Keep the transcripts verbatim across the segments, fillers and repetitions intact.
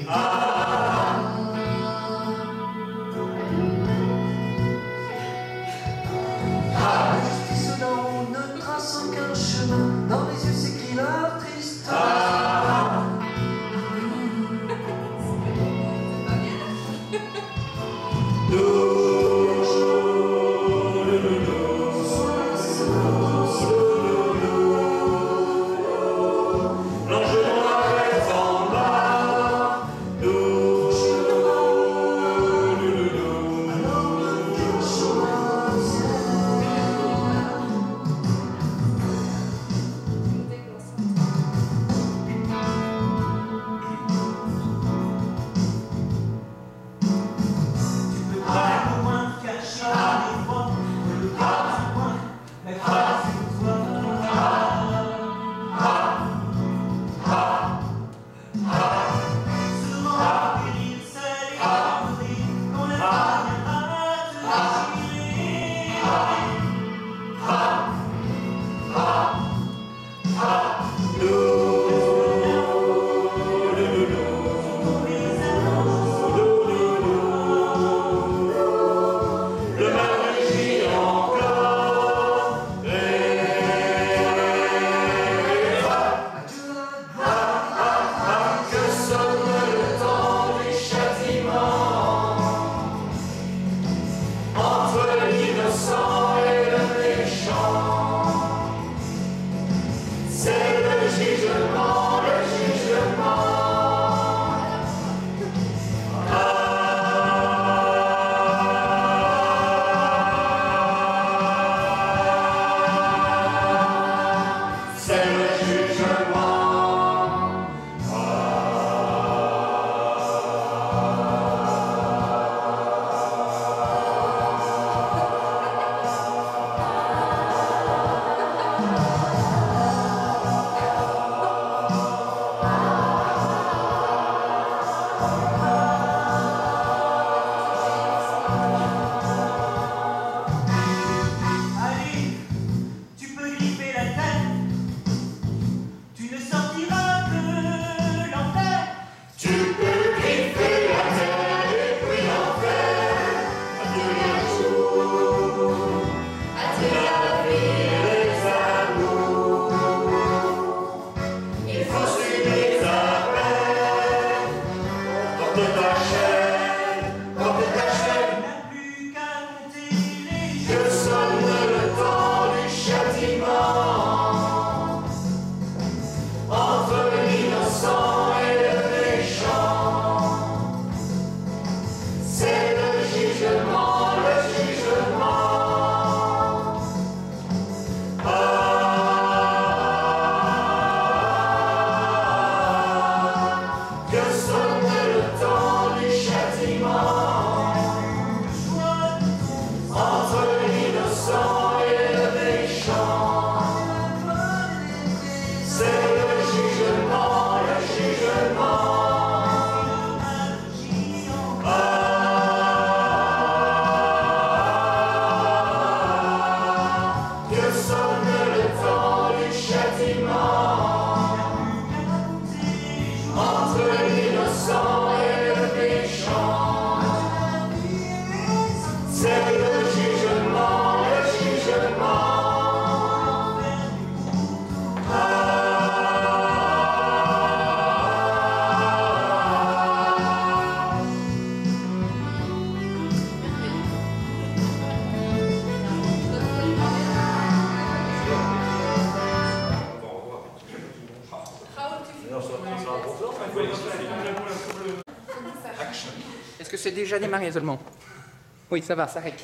Est-ce que c'est déjà démarré seulement? Oui, ça va, ça règle.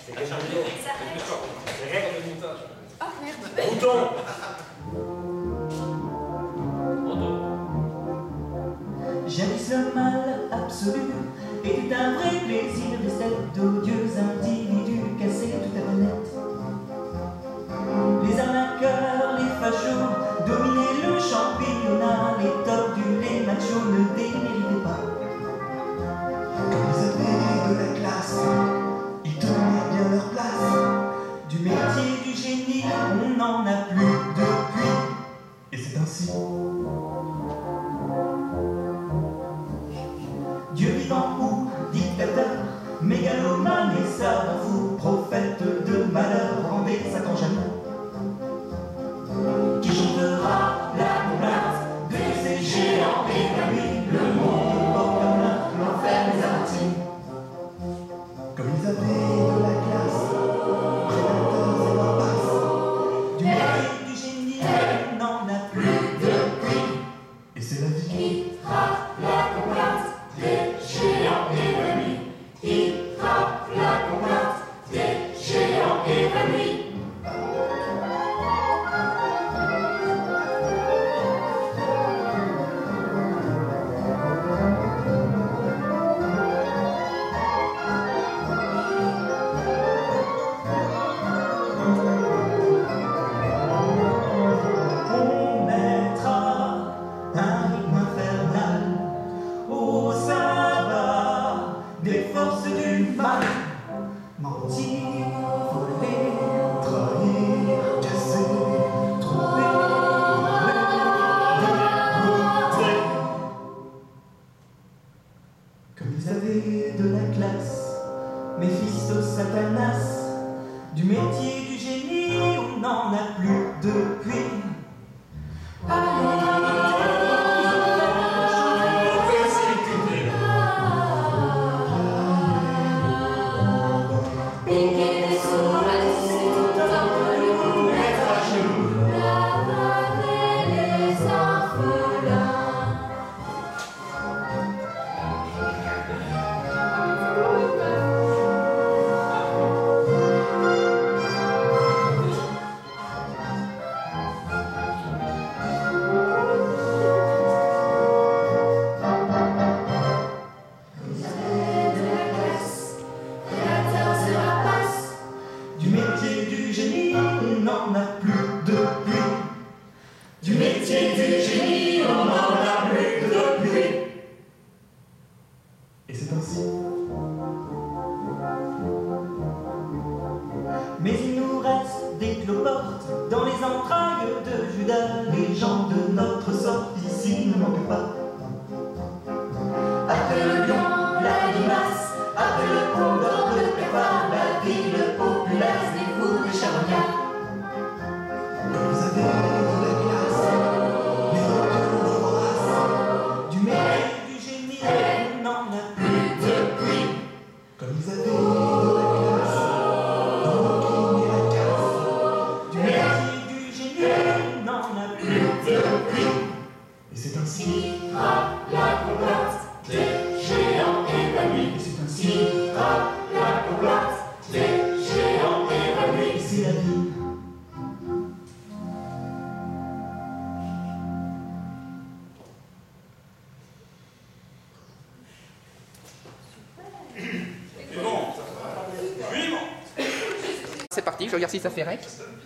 Oh merde. Bouton. Jadis le mal absolu était un vrai plaisir, des têtes d'odieux individus cassaient tout à honnête. Les arnaqueurs, les fachos dominaient le championnat, les tordus, les machos ne déméritaient pas. Ils avaient de la classe, ils tenaient bien leur place. Du métier du génie, on n'en a plus depuis, et c'est ainsi. Dieu vivant ou dictateur, mégalomane et savant fou, prophète de malheur, rendez sa tangente. Qui chantera la complainte de ces géants évanouis, le monde porte comme l'un, l'enfer les avertit. Comme ils avaient de la classe, prédateurs et leur passe, du mérite du génie, elle n'en a plus depuis. Et c'est la vie qui frappe la complainte des géants évanouis. Qui frappe la complainte des géants évanouis. Méphisto, Satanas, du métier du génie, on n'en a plus depuis. Mais il nous reste des cloportes dans les entrailles de Judas. Les gens de notre sorte ici ne manquent pas. Après le lion, la limace, après le condor de Cafard, la ville populace des fous des charognards. Comme vous avez de la classe, les requins voraces, du mérite du génie, on n'en a plus depuis. Comme vous avez de la classe, dans le crime et la casse, du mérite du génie, on n'en a plus depuis. Et c'est ainsi qui frappe la complainte des géants évanouis. Et c'est ainsi qui frappe la complainte des géants évanouis. Et c'est la vie. C'est parti, je regarde si ça fait rec.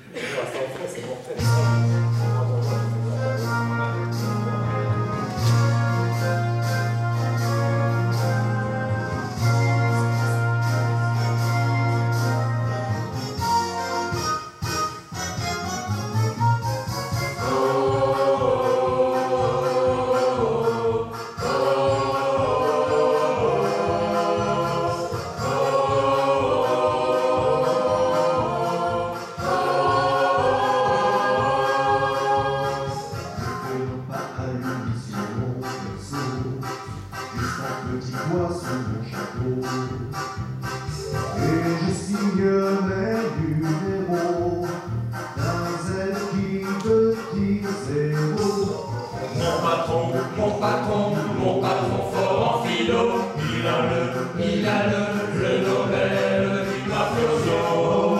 Et je signerai du numéro d'un zèle qui te dit zéro. Mon patron, mon patron, mon patron fort en philo, il a le, il a le, le Nobel du mafioso.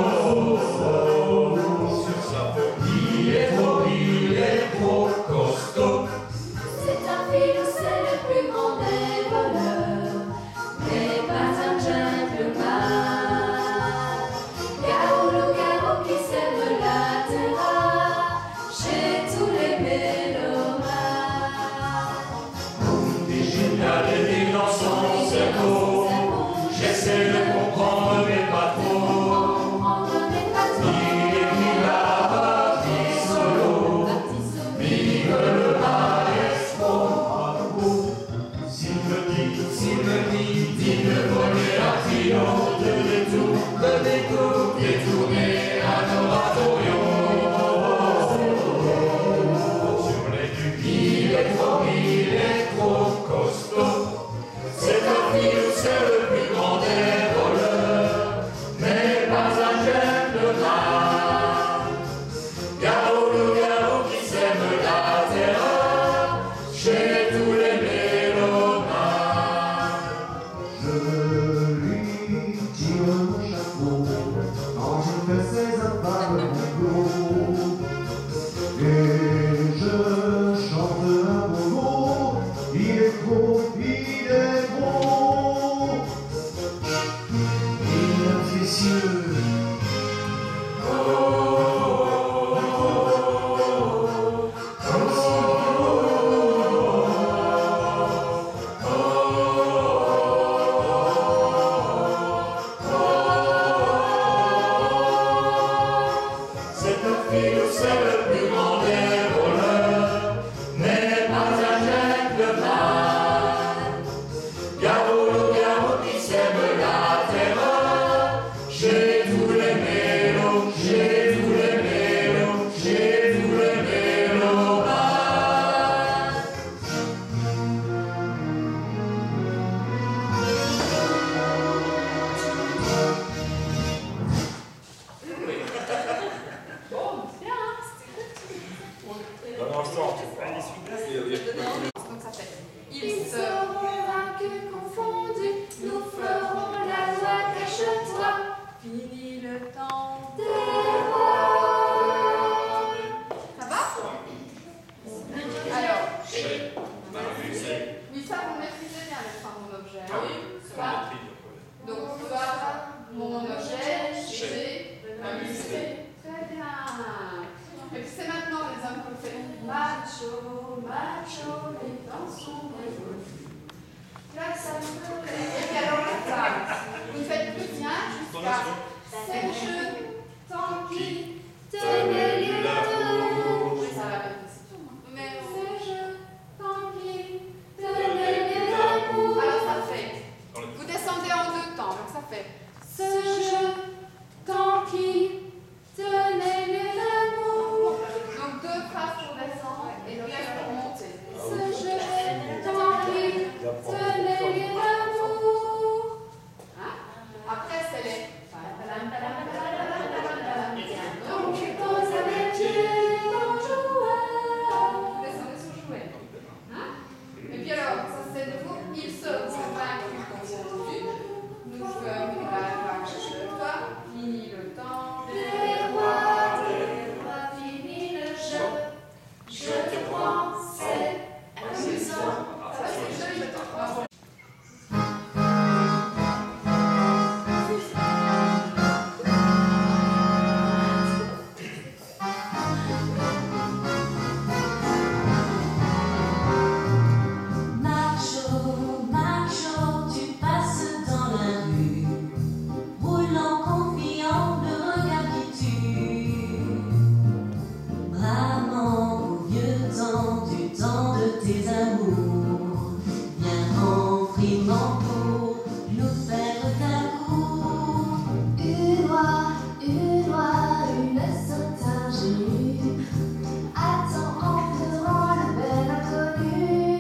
Sur sa peau, il est trop, il est trop costaud. C'est un philo, c'est le plus grand des voleurs, mais pas un gentleman. Garo le garo qui sème la terreur chez tous les mélomanes. Des génial et dans son cerveau, j'essaie de comprendre mais pas trop. Il écrit la partie solo, vive le maestro. S'il me dit parcimonie, digne de voler à triomphe, de détour, de détour, détourner à nos oratorios. Sur les ducs, il est trop, il est trop costaud. C'est un fil, c'est le plus grand des voleurs, mais pas un gentleman. Garou, loup-garou qui sème la terreur chez tous les mélomanes. Je lui tire mon chapeau quand je fais ses affaires de complot. Et je chante un mot, il est trop, il est gros. Mesdames, messieurs, C'est un fil, c'est le plus grand des voleurs, mais pas un gentleman. Garou, loup-garou qui sème la terreur chez tous les mélos, chez tous les mélos, chez tous les mélomanes. Donc ça fait. Ils Ils se. seront vaincus, confondus, nous ferons la loi, cache-toi. Fini le temps. Des rois. Ça va? Alors. Oui, ça vous maîtrisez bien le fin mon objet. Hein? Ça. Donc toi, mon objet, c'est m'amuser. Très bien. Et puis c'est maintenant les hommes qu'on fait. Macho, macho, les temps sont bravos. Là, ça me plaît. Et puis alors la table. Vous ne faites plus rien jusqu'à C'est je, tant qu'il tenait lieu d'amour. Oui, ça va bien. C'est tout. Hein. Mais C'est je, tant qu'il tenait lieu d'amour. alors ça fait. Vous descendez en deux temps. Donc ça fait. Ce jeu, tant qu'il tenait lieu d'amour. Donc deux phrases pour descendre et le reste pour monter. Ce jeu, tant qu'il tenait lieu d'amour. Hein? Après c'est les. Donc tu poses avec Dieu ton joueur. Vous descendez sur jouet. Hein? Et puis alors, ça c'est de vous. Ils se convaincus confondus. Nous ferons la loi cache-toi. Fini le temps. Des rois, des rois, fini le jeu. Je te prends, c'est amusant. Ça c'est joli, je te prends. Macho, macho, tu passes dans la rue, roulant confiant, le regard qui tue. Bramant au vieux temps, du temps de tes amours, viens en frimant pour nous faire ta cour. Une loi, une loi, une sautage nue. Attends en pleurant le bel inconnu.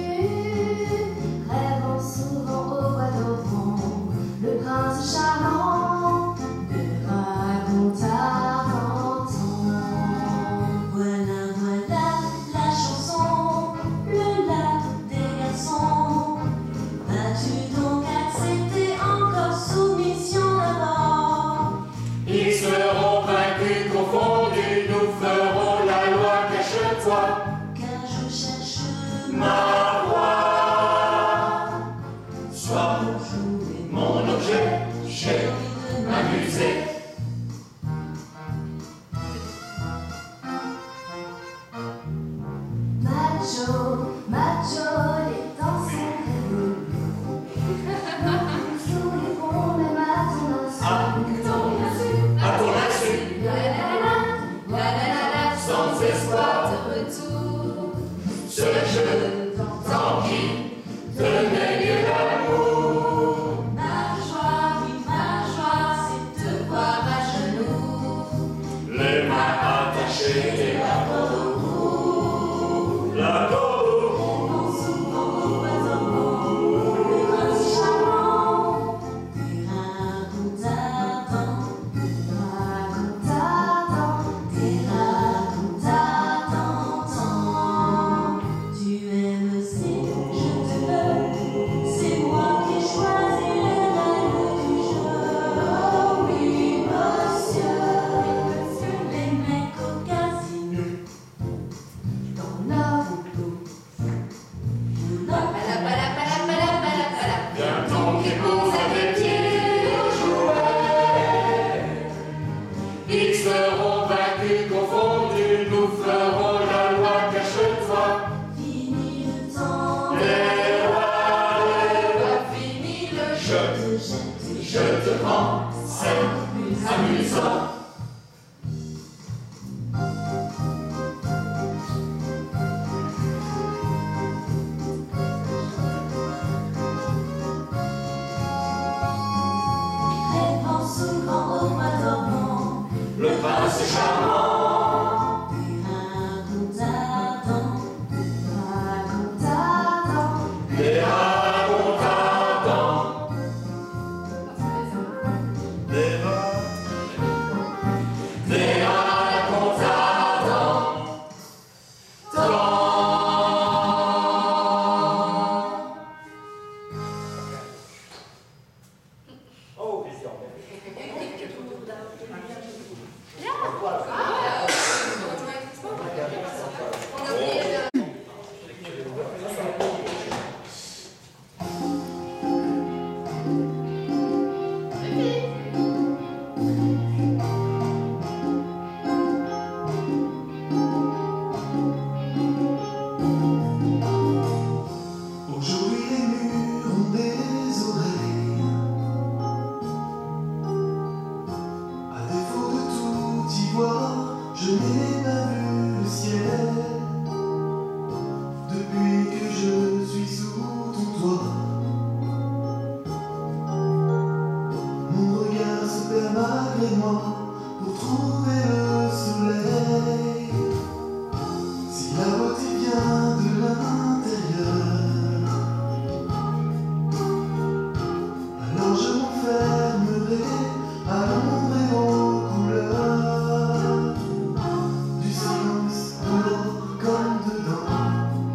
Rêvant souvent au bois d'Auvron, le prince charmant me raconta longtemps. Voilà, voilà la chanson, le lac des garçons. Vas-tu donc accepter encore soumission d'abord? Ils seront vaincus, confondus, nous ferons la loi, cache-toi. Car je cherche Ma voix, sois mon jouet, mon objet, j'ai de m'amuser. Macho, macho, les temps sont révolus. je te prends, c'est amusant. Rêvant souvent au m'adorant, Le prince est charmant, des raconte-attends, raconte-attends. des racontes ardents, des ra- des racontes ardents. Tant. Oh, Christian. Aujourd'hui les murs ont des oreilles. À défaut de tout y voir, je n'ai pas vu le ciel. Depuis que je suis sous ton toit, mon regard se perd malgré moi pour trouver le soleil. Si la beauté vient de l'intérieur, alors je m'enfermerai à l'ombre et aux couleurs du silence dehors comme dedans.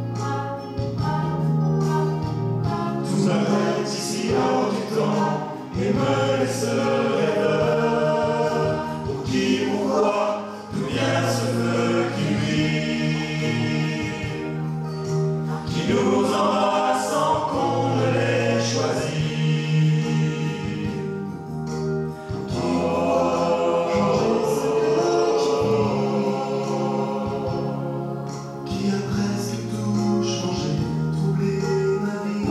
Tout m'arrête ici hors du temps et me laisse rêveur. Pour qui, pourquoi, d'où vient ce feu qui luit, qui nous embrasse sans qu'on ne l'ait choisi. Qui a presque tout changé, troublé ma vie.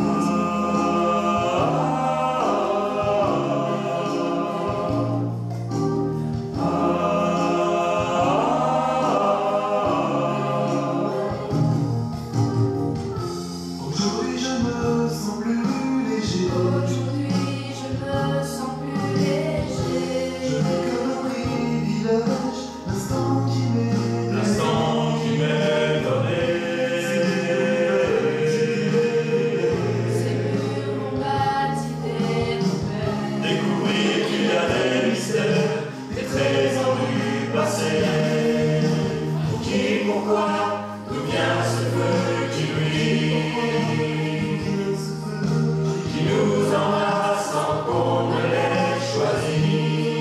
Aujourd'hui je me sens plus léger. Aujourd'hui, je me sens plus léger. Je vis comme un privilège, l'instant qui m'est donné. L'instant qui m'est donné, Ces murs m'ont bâti des repères. découvrir qu'il y a des mystères, des trésors du passé. Pour qui, pourquoi, d'où vient ce feu qui brille, qui nous embrasse sans qu'on ne l'ait choisi.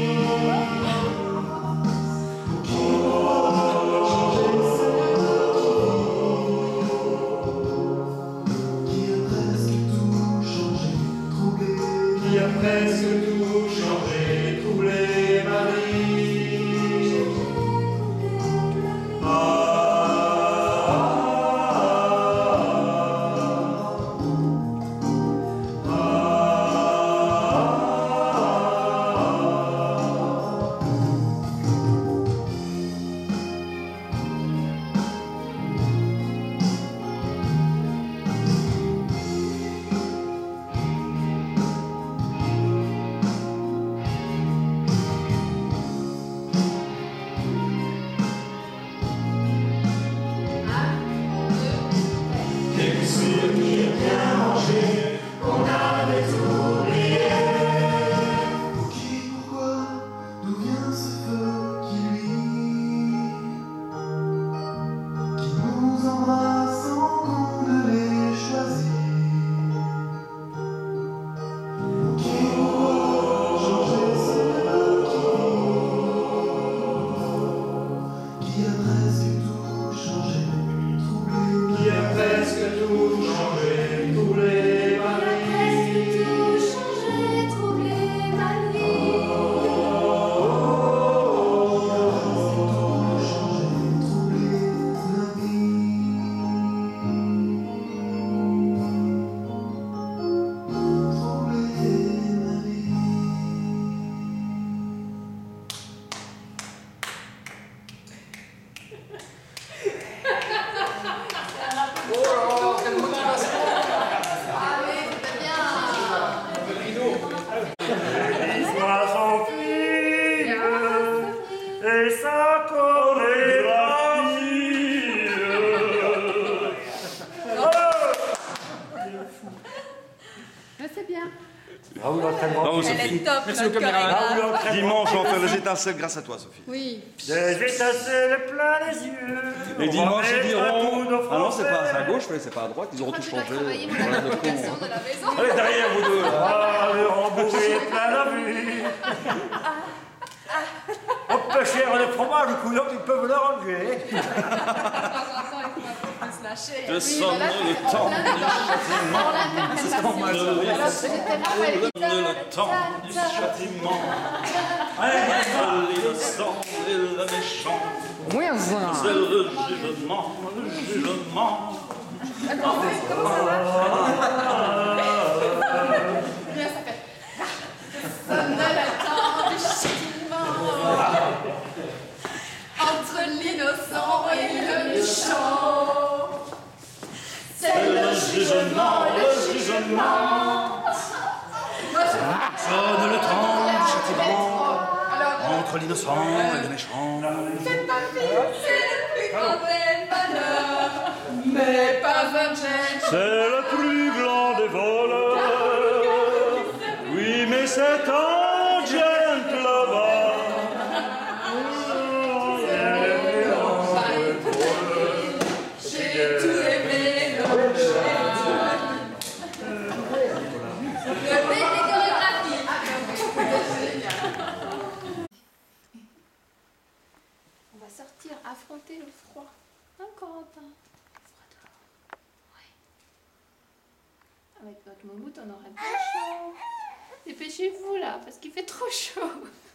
Qui a presque tout changé, troublé. Qui a presque tout changé, troublé ma vie. Je sais bien. Bravo l'entraînement. Bravo, Elle Sophie. est top, Merci notre beaucoup, Myriam. Bravo chorégraphe. l'entraînement. Dimanche, on va faire les étincelles grâce à toi, Sophie. Oui. Des étincelles plein les yeux. Et dimanche, ils diront. Ah non, c'est pas Français. à gauche, mais c'est pas à droite, ils auront tout Je crois que changé. tu dois travailler mon Voilà, de con. identification de la maison. Allez, derrière vous deux. là. Ah, le rembourré plein la vue. On peut faire le fromage au couillon, ils peuvent le ranger. De temps en temps, il faut un peu se lâcher. Je Oui, sens mais là, le c'est temps en plein du dedans. châtiment. Dans l'interprétation. Alors, j'étais Raphaël Guitare. Le temps du châtiment. L'innocent et le méchant. Oui, on C'est le jugement, le jugement. Attends, comment ça va Bien, ça fait. Sonne le temps du châtiment. Entre l'innocent et le méchant. C'est le jugement, le jugement. Moi, je Sonne le temps du châtiment. Alors, Entre l'innocent et le méchant. c'est pas fille, c'est le plus grand des malheurs. Mais pas un gêne. C'est le plus grand des voleurs. Oui, mais c'est un gentleman. J'ai tout aimé, le jeu. Le mec des chorégraphies. On va sortir, affronter le froid. Hein, Corentin? Froid dehors. Ouais. Avec votre moumoute, on aurait pas chaud. Dépêchez-vous là, parce qu'il fait trop chaud.